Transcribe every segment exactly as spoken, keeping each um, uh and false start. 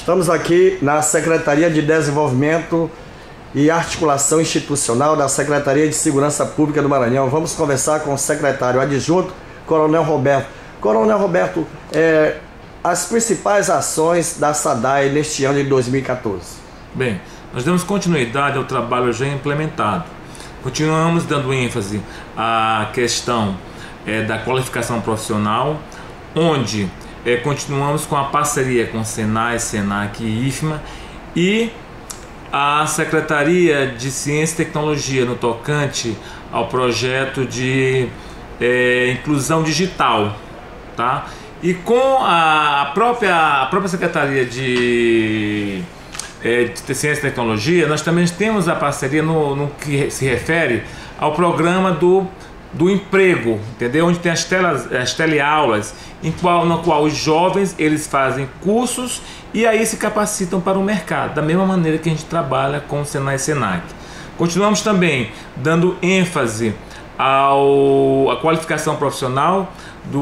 Estamos aqui na Secretaria de Desenvolvimento e Articulação Institucional da Secretaria de Segurança Pública do Maranhão. Vamos conversar com o secretário adjunto, Coronel Roberto. Coronel Roberto, é, as principais ações da SADAI neste ano de dois mil e quatorze. Bem, nós damos continuidade ao trabalho já implementado. Continuamos dando ênfase à questão é, da qualificação profissional, onde é, continuamos com a parceria com o SENAI, SENAC e IFMA e a Secretaria de Ciência e Tecnologia no tocante ao projeto de é, inclusão digital, tá? E com a própria, a própria Secretaria de, é, de Ciência e Tecnologia, nós também temos a parceria no, no que se refere ao programa do, do emprego, entendeu? Onde tem as, telas, as teleaulas, em qual, no qual os jovens eles fazem cursos e aí se capacitam para o mercado, da mesma maneira que a gente trabalha com o SENAI e SENAC. Continuamos também dando ênfase ao, à qualificação profissional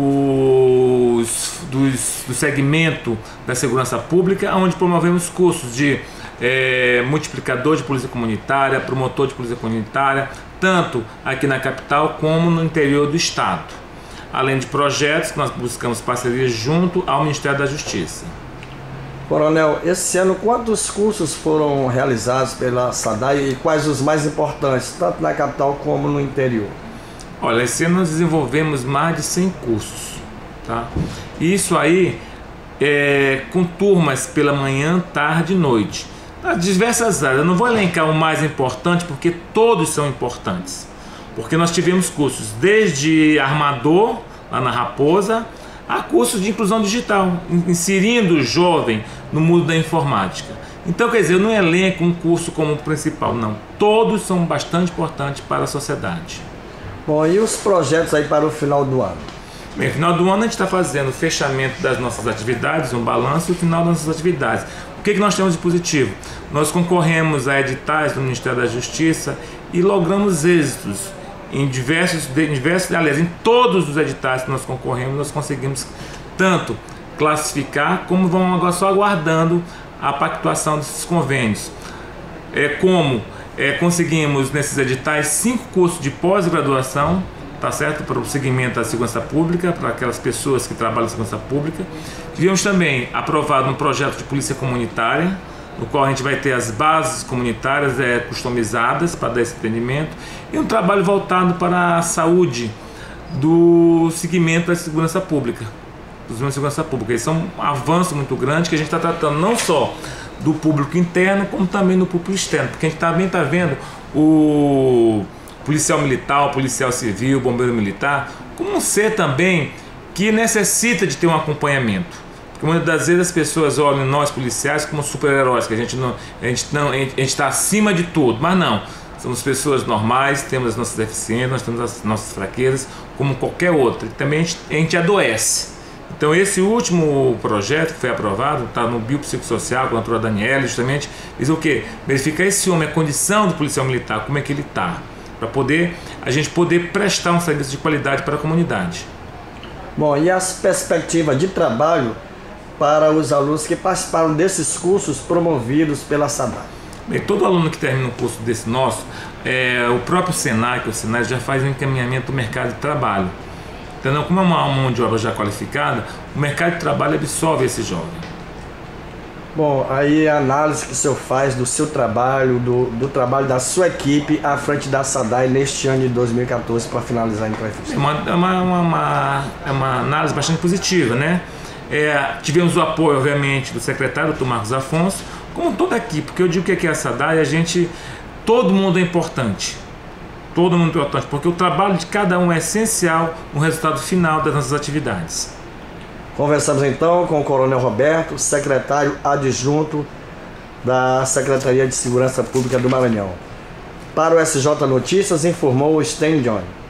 dos, dos, do segmento da segurança pública, onde promovemos cursos de é, multiplicador de polícia comunitária, promotor de polícia comunitária, tanto aqui na capital como no interior do estado. Além de projetos que nós buscamos parceria junto ao Ministério da Justiça. Coronel, esse ano quantos cursos foram realizados pela SADAI e quais os mais importantes, tanto na capital como no interior? Olha, esse ano nós desenvolvemos mais de cem cursos, tá? Isso aí é com turmas pela manhã, tarde e noite. Nas diversas áreas, eu não vou elencar o mais importante porque todos são importantes. Porque nós tivemos cursos desde armador, lá na Raposa, a cursos de inclusão digital, inserindo o jovem no mundo da informática. Então, quer dizer, eu não elenco um curso como principal, não. Todos são bastante importantes para a sociedade. Bom, e os projetos aí para o final do ano? Bem, no final do ano a gente está fazendo o fechamento das nossas atividades, um balanço e o final das nossas atividades. O que, que nós temos de positivo? Nós concorremos a editais do Ministério da Justiça e logramos êxitos. Em diversos, em diversos, aliás, em todos os editais que nós concorremos, nós conseguimos tanto classificar, como vão agora só aguardando a pactuação desses convênios. É, como é, conseguimos nesses editais cinco cursos de pós-graduação, tá certo? Para o segmento da segurança pública, para aquelas pessoas que trabalham na segurança pública. Tivemos também aprovado um projeto de polícia comunitária, no qual a gente vai ter as bases comunitárias é, customizadas para dar esse atendimento, e um trabalho voltado para a saúde do segmento da segurança pública, dos da segurança pública. Isso é um avanço muito grande que a gente está tratando não só do público interno, como também do público externo, porque a gente também está vendo o policial militar, o policial civil, o bombeiro militar, como um ser também que necessita de ter um acompanhamento. Porque muitas das vezes as pessoas olham nós policiais como super-heróis, que a gente não, a gente não, a gente está acima de tudo, mas não. Somos pessoas normais, temos as nossas deficiências, nós temos as nossas fraquezas, como qualquer outra. E também a gente, a gente adoece. Então esse último projeto que foi aprovado, está no biopsicossocial com a doutora Daniela, justamente, diz o quê? Verificar esse homem, a condição do policial militar, como é que ele está, para poder a gente poder prestar um serviço de qualidade para a comunidade. Bom, e as perspectivas de trabalho para os alunos que participaram desses cursos promovidos pela SADAI? Bem, todo aluno que termina um curso desse nosso, é, o próprio SENAC, o SENAI já faz um encaminhamento do mercado de trabalho. Então, como é uma mão de obra já qualificada, o mercado de trabalho absorve esse jovem. Bom, aí a análise que o senhor faz do seu trabalho, do, do trabalho da sua equipe à frente da SADAI neste ano de dois mil e quatorze, para finalizar a entrevista. É uma, é uma, uma, é uma análise bastante positiva, né? É, tivemos o apoio, obviamente, do secretário, doutor Marcos Afonso, como toda a equipe, porque eu digo que aqui é a SADAI, a gente, todo mundo é importante, todo mundo é importante, porque o trabalho de cada um é essencial no resultado final das nossas atividades. Conversamos então com o Coronel Roberto, secretário adjunto da Secretaria de Segurança Pública do Maranhão. Para o S J Notícias, informou o Sten Johnny.